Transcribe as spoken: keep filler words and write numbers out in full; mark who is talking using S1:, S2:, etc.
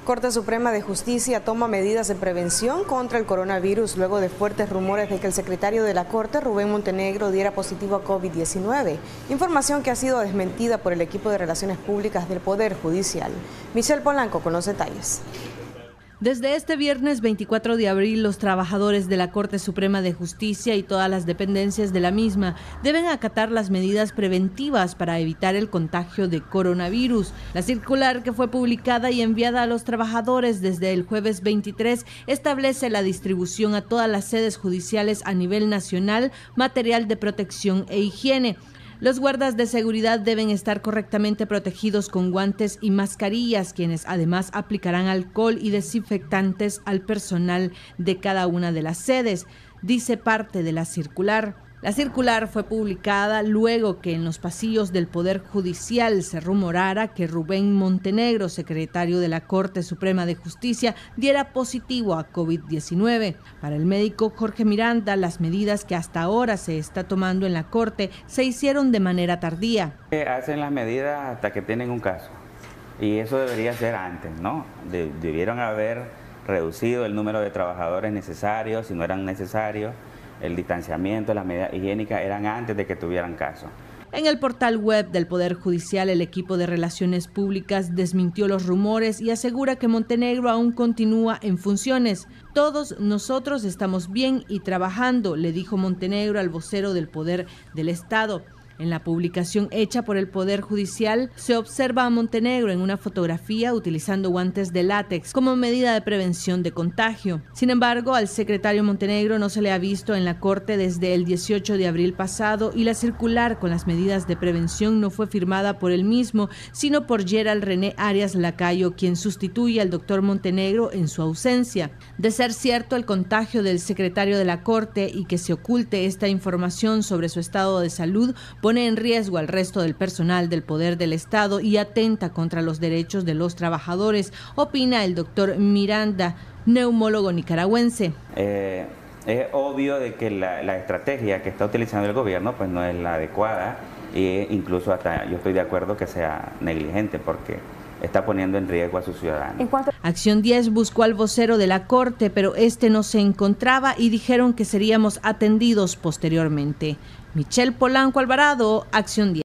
S1: Corte Suprema de Justicia toma medidas de prevención contra el coronavirus luego de fuertes rumores de que el secretario de la Corte, Rubén Montenegro, diera positivo a COVID diecinueve. Información que ha sido desmentida por el equipo de Relaciones Públicas del Poder Judicial. Michelle Polanco con los detalles.
S2: Desde este viernes veinticuatro de abril, los trabajadores de la Corte Suprema de Justicia y todas las dependencias de la misma deben acatar las medidas preventivas para evitar el contagio de coronavirus. La circular, que fue publicada y enviada a los trabajadores desde el jueves veintitrés, establece la distribución a todas las sedes judiciales a nivel nacional, material de protección e higiene. Los guardas de seguridad deben estar correctamente protegidos con guantes y mascarillas, quienes además aplicarán alcohol y desinfectantes al personal de cada una de las sedes, dice parte de la circular. La circular fue publicada luego que en los pasillos del Poder Judicial se rumorara que Rubén Montenegro, secretario de la Corte Suprema de Justicia, diera positivo a COVID diecinueve. Para el médico Jorge Miranda, las medidas que hasta ahora se está tomando en la Corte se hicieron de manera tardía.
S3: Hacen las medidas hasta que tienen un caso, y eso debería ser antes, ¿no? De, debieron haber reducido el número de trabajadores necesarios, si no eran necesarios. El distanciamiento, las medidas higiénicas eran antes de que tuvieran caso.
S2: En el portal web del Poder Judicial, el equipo de Relaciones Públicas desmintió los rumores y asegura que Montenegro aún continúa en funciones. Todos nosotros estamos bien y trabajando, le dijo Montenegro al vocero del Poder del Estado. En la publicación hecha por el Poder Judicial se observa a Montenegro en una fotografía utilizando guantes de látex como medida de prevención de contagio. Sin embargo, al secretario Montenegro no se le ha visto en la Corte desde el dieciocho de abril pasado y la circular con las medidas de prevención no fue firmada por él mismo, sino por Gerald René Arias Lacayo, quien sustituye al doctor Montenegro en su ausencia. De ser cierto el contagio del secretario de la Corte y que se oculte esta información sobre su estado de salud, pone en riesgo al resto del personal del Poder del Estado y atenta contra los derechos de los trabajadores, opina el doctor Miranda, neumólogo nicaragüense.
S3: Eh, es obvio de que la, la estrategia que está utilizando el gobierno pues no es la adecuada, e incluso hasta yo estoy de acuerdo que sea negligente porque está poniendo en riesgo a sus ciudadanos.
S2: Acción diez buscó al vocero de la Corte, pero este no se encontraba y dijeron que seríamos atendidos posteriormente. Michelle Polanco Alvarado, Acción diez.